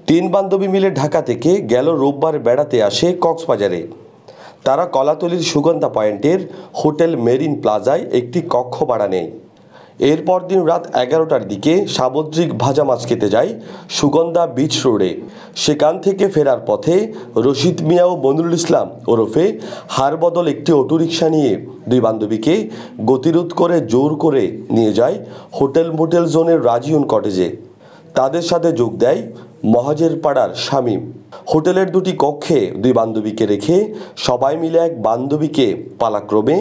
তিন বান্ধবী মিলে ঢাকা থেকে গেল রোববার বেড়াতে আসে কক্সবাজারে। তারা কলাতলির সুগন্ধা পয়েন্টের হোটেল মেরিন প্লাজায় একটি কক্ষ ভাড়া নেয়। এরপর দিন রাত 11টার দিকে সামুদ্রিক ভাজা মাছ খেতে যায় সুগন্ধা বিচ রোডে। সেখান থেকে ফেরার পথে রশিদ মিয়া ও মনিরুল ইসলাম ওরফে হারবদল একটি অটোরিকশা নিয়ে দুই বান্ধবীকে গতিরোধ করে জোর করে নিয়ে যায় হোটেল মোটেল জোনের রাজিউন কটেজে। তাদের সাথে যোগ দেয় মহাজের পাড়ার শামীম। হোটেলের দুটি কক্ষে দুই বান্ধবীকে রেখে সবাই মিলে এক বান্ধবীকে পালাক্রমে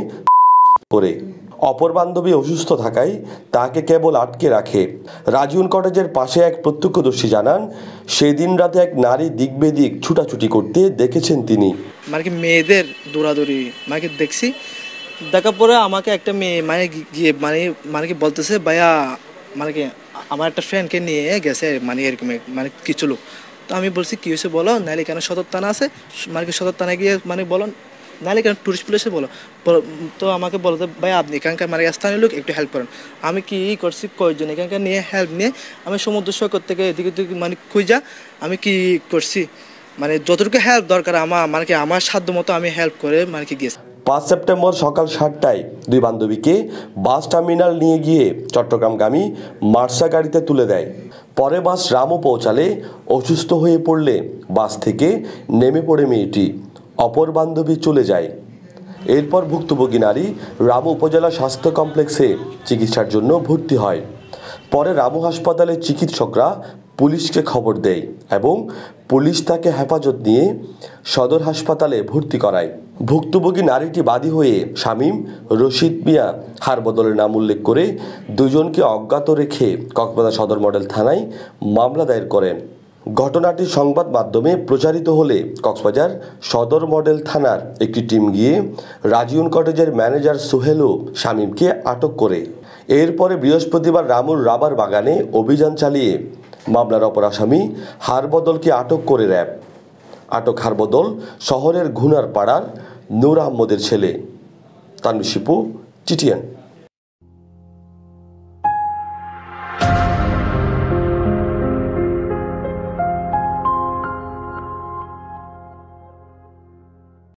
করে অপর বান্ধবী অসুস্থ থাকায় তাকে কেবল আটকে রাখে। রাজিউন কটেজের পাশে এক প্রত্যক্ষদর্শী জানান, সেদিন রাতে এক নারী দিক বেদিক ছুটাছুটি করতে দেখেছেন তিনি। মানে কি মেয়েদের দৌড়াদৌড়ি মানে কি দেখছি, দেখার পরে আমাকে একটা মেয়ে মানে গিয়ে মানে কি বলতেছে, ভাইয়া মানে কি আমার একটা ফ্রেন্ডকে নিয়ে গেছে মানে এরকম মানে কিছু লোক। তো আমি বলছি কী হয়েছে বলো, নাহলে কেন সদর থানা আছে, মানে কি সদর থানায় গিয়ে মানে বলো, নাহলে কেন টুরিস্ট প্লেসে বলো। তো আমাকে বলতে, ভাই আপনি এখানকার মানে স্থানীয় লোক, একটু হেল্প করেন। আমি কি করছি, কয়েকজন এখানকার নিয়ে হেল্প নিয়ে আমি সমুদ্র সৈকত থেকে এদিকে মানে খুঁজা আমি কি করছি, মানে যতটুকু হেল্প দরকার আমার মানে কি আমার সাধ্য মতো আমি হেল্প করে মানে কি গেছি। 5 সেপ্টেম্বর সকাল 7টায় দুই বান্ধবীকে বাস টার্মিনাল নিয়ে গিয়ে চট্টগ্রামগামী মার্সা গাড়িতে তুলে দেয়। পরে বাস রামু পৌঁছালে অসুস্থ হয়ে পড়লে বাস থেকে নেমে পড়ে মেয়েটি। অপর বান্ধবী চলে যায়। এরপর ভুক্তভোগী নারী রামু উপজেলা স্বাস্থ্য কমপ্লেক্সে চিকিৎসার জন্য ভর্তি হয়। পরে রামু হাসপাতালের চিকিৎসকরা পুলিশকে খবর দেয় এবং পুলিশ তাকে হেফাজত নিয়ে সদর হাসপাতালে ভর্তি করায়। ভুক্তভোগী নারীটি বাদী হয়ে শামীম, রশিদ মিয়া, হারবদলের নাম উল্লেখ করে দুজনকে অজ্ঞাত রেখে কক্সবাজার সদর মডেল থানায় মামলা দায়ের করেন। ঘটনাটি সংবাদ মাধ্যমে প্রচারিত হলে কক্সবাজার সদর মডেল থানার একটি টিম গিয়ে রাজিউন কটেজের ম্যানেজার সোহেল ও শামীমকে আটক করে। এরপরে বৃহস্পতিবার রামুর রাবার বাগানে অভিযান চালিয়ে মামলার অপর আসামি হারবদলকে আটক করে র্যাব। আটক হারবদল শহরের ঘুনার পাড়ার নূর আহমদের ছেলে। তানভীর শিপু, টিটিএন।